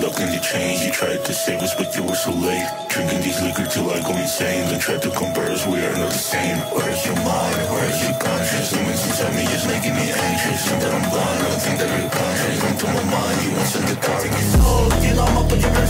locked in your chains. You tried to save us, but you were so late. Drinking these liquor till I go insane. Then tried to compare us, we are not the same. Where is your mind? Where is your conscience? Demons inside me just making me anxious. Think that I'm blind, I don't think that you're conscious. Come to my mind, you want to send the target. So, you know I'm up with your